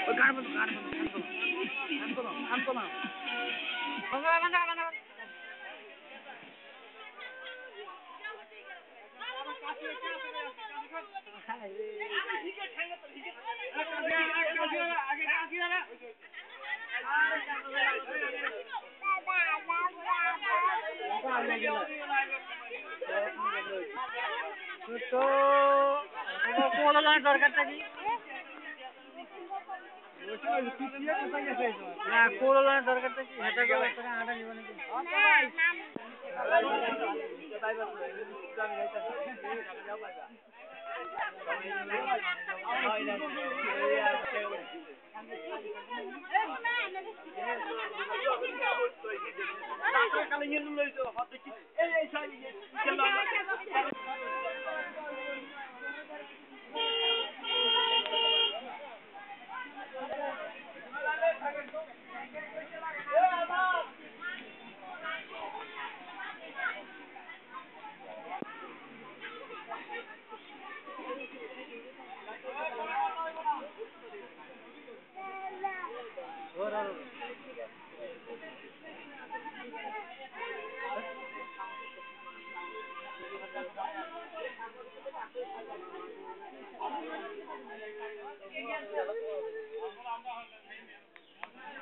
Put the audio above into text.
ওই গান বন্ধ শান্ত না তো দরকারটা কি না কোলার দরকারটা কি এটা গেল টাকা আটা নিব নাকি কালে নিয়ে লইতো হতে কি এই